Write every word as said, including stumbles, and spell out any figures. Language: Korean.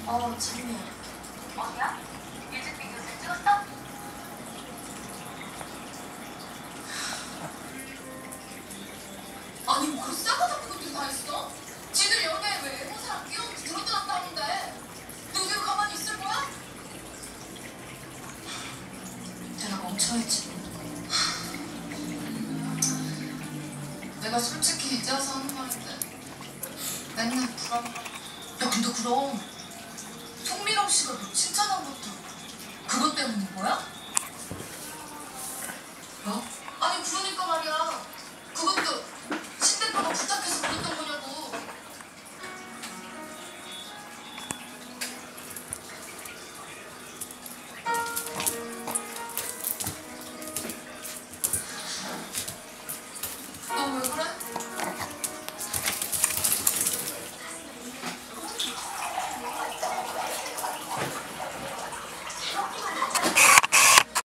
어, 참이야. 어디야? 뮤직비디오 잘 찍었어? 아니 뭐 그런 싸가지 없는 것들이 다 있어? 지들 연애에 왜 애모 사람 끼워놓고 들어들었다 하는데 너도 가만히 있을 거야? 내가 멍청했지. 내가 솔직히 이제 와서 하는 말인데 맨날 불안. 야 근데 그럼 송미령 씨가 너 칭찬한 것도 그것 때문인 거야?